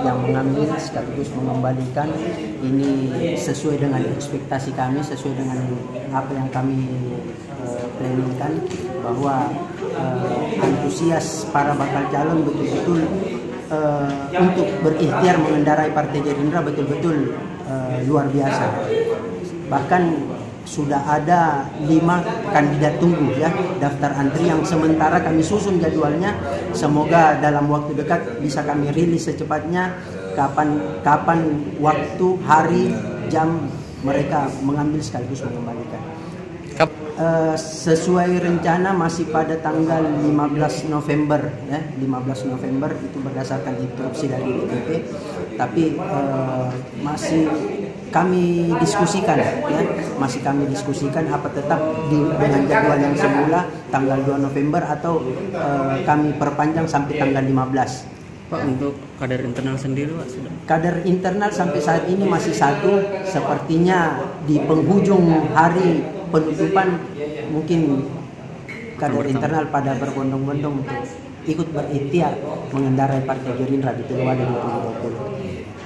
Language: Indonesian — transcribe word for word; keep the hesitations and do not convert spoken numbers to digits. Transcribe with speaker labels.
Speaker 1: yang mengambil sekaligus mengembalikan. Ini sesuai dengan ekspektasi kami, sesuai dengan apa yang kami uh, planningkan, bahwa uh, antusias para bakal calon betul-betul uh, untuk berikhtiar mengendarai Partai Gerindra betul-betul uh, luar biasa. Bahkan sudah ada lima kandidat tunggu ya, daftar antri yang sementara kami susun jadwalnya. Semoga dalam waktu dekat bisa kami rilis secepatnya kapan kapan waktu, hari, jam mereka mengambil sekaligus mengembalikan. Uh, sesuai rencana masih pada tanggal lima belas November ya, lima belas November itu berdasarkan instruksi dari D P P, tapi uh, masih kami diskusikan ya, masih kami diskusikan apa tetap di, dengan jadwal yang semula tanggal dua November atau uh, kami perpanjang sampai tanggal lima belas.
Speaker 2: Pak, untuk kader internal sendiri Pak sudah?
Speaker 1: Kader internal sampai saat ini masih satu, sepertinya di penghujung hari penutupan mungkin kader internal pada berbondong-bondong untuk ikut berikhtiar mengendarai Partai Gerindra di Pilkada dua ribu dua puluh.